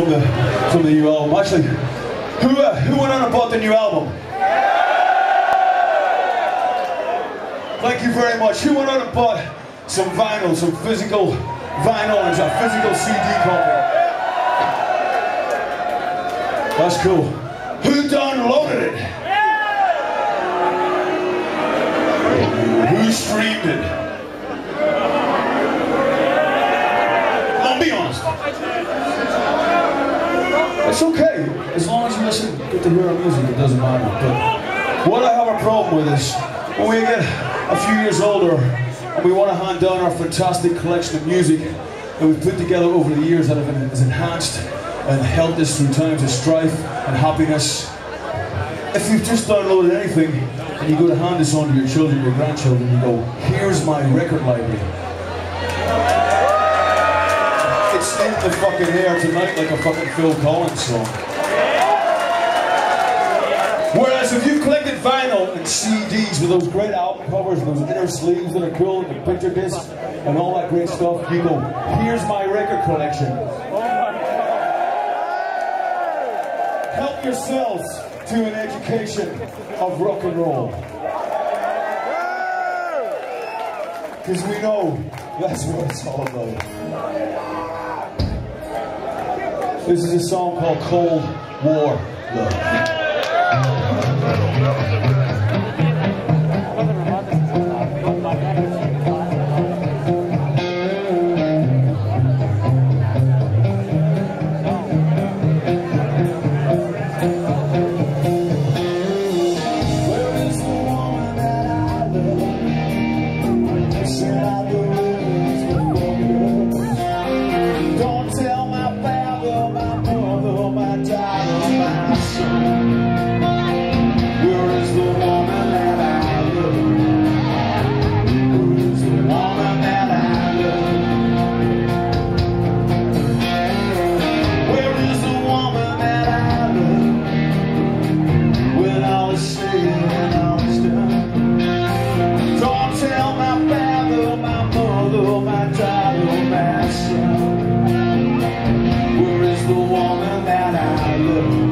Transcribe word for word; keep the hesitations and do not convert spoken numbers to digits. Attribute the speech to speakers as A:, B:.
A: from the from the new album. Actually, who uh, who went on and bought the new album? Thank you very much. Who went on and bought some vinyl, some physical vinyl and a physical C D copy? That's cool. Who downloaded it? Who streamed it? Come on, be honest. It's okay, as long as you listen, get to hear our music, it doesn't matter. But what I have a problem with is when we get a few years older and we want to hand down our fantastic collection of music that we've put together over the years that has enhanced and helped us through times of strife and happiness. If you've just downloaded anything and you go to hand this on to your children, your grandchildren, you go, here's my record library. It's in the fucking air tonight like a fucking Phil Collins song. Whereas if you've collected vinyl and C Ds with those great album covers and those inner sleeves that are cool and the picture discs and all that great stuff, you go, here's my record collection. Help yourselves to an education of rock and roll. Because we know that's what it's all about. This is a song called Cold War Love.
B: Where is the woman that I love?